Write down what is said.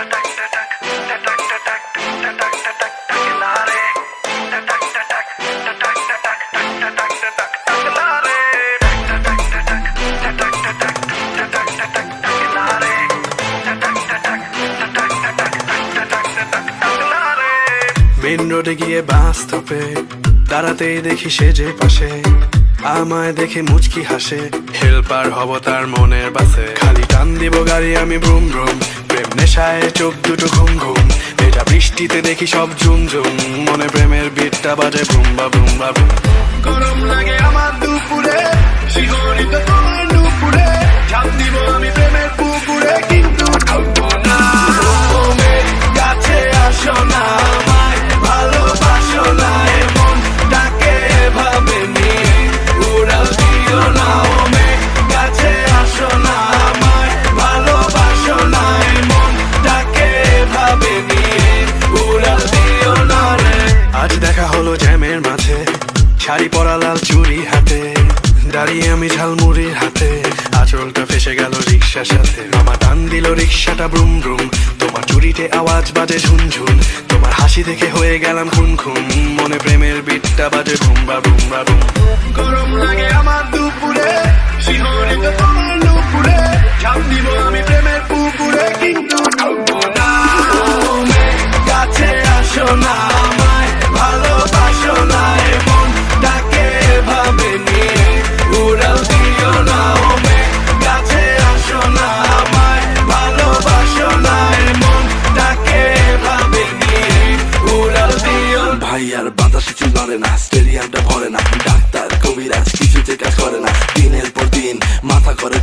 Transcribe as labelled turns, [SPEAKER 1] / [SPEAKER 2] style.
[SPEAKER 1] Main রোডে গিয়ে বাস স্টপে দাঁড়াতেই দেখি সে যে পাশে আমায় দেখে মুচকি হাসে, হেল্পার হব তার মনের বাসে। খালি টান দিব গাড়ি আমি ব্রুম ব্রুম, প্রেম নেশায় চোখ দুটো ঘুম ঘুম। এটা বৃষ্টিতে দেখি সব ঝুম ঝুম, মনে প্রেমের বিটটা বাজে বুম বা বুম বা বুম। গরম লাগে আমার দুপুরে, শিহরিত তোমার নুপুরে, ঝাঁপ দিব আমি প্রেমের পুকুরে, কিন্তু ডুববো না। কাছে আসো না, আমায় ভালোবাসো না, এমন ডাকে ভাবে নিয়ে উড়াল দিও না। ওমে কাছে আসো না, আমায় ভালোবাসো না, এমন ডাকে ভাবে নিয়ে উড়াল দিও না রে। আজ দেখা হলো জ্যামের মাঝে, শাড়ি পরা লাল চুড়ি হাতে, দাঁড়িয়ে আমি ঝালমুড়ির হাতে, আঁচলটা ফেসে গেল রিক্সার সাথে। মামা টান দিল রিক্সাটা ব্রুম ব্রুম, তোমার চুরিতে আওয়াজ বাজে ঝুনঝুন, তোমার হাসি দেখে হয়ে গেলাম খুন খুন, মনে প্রেমের বিটটা বাজে বুম বা বুম বা বুম। গরম লাগে আমার দুপুরে, শিহরিত তোমার নুপুরে, ঝাঁপ দিব আমি